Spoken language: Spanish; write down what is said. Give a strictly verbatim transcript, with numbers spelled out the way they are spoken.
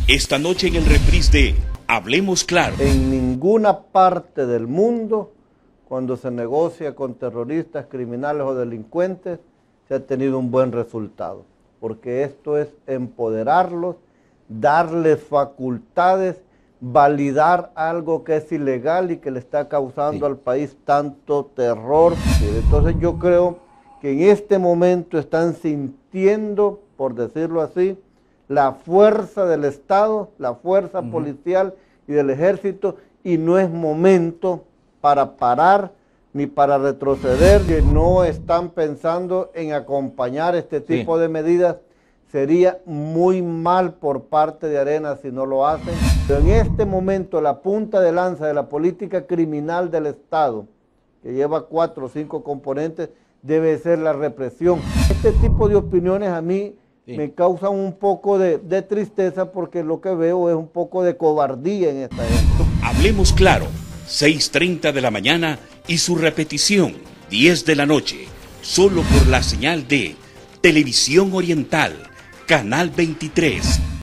Esta noche en el reprise de Hablemos Claro. En ninguna parte del mundo, cuando se negocia con terroristas, criminales o delincuentes, se ha tenido un buen resultado. Porque esto es empoderarlos, darles facultades, validar algo que es ilegal y que le está causando sí. al país tanto terror. Entonces yo creo que en este momento están sintiendo, por decirlo así, la fuerza del Estado, la fuerza uh-huh. policial y del ejército, y no es momento para parar ni para retroceder, que no están pensando en acompañar este tipo sí. de medidas. Sería muy mal por parte de Arena si no lo hacen. Pero en este momento la punta de lanza de la política criminal del Estado, que lleva cuatro o cinco componentes, debe ser la represión. Este tipo de opiniones a mí sí. me causan un poco de, de tristeza, porque lo que veo es un poco de cobardía en esta gente. Hablemos Claro, seis treinta de la mañana y su repetición, diez de la noche, solo por la señal de Televisión Oriental, Canal veintitrés.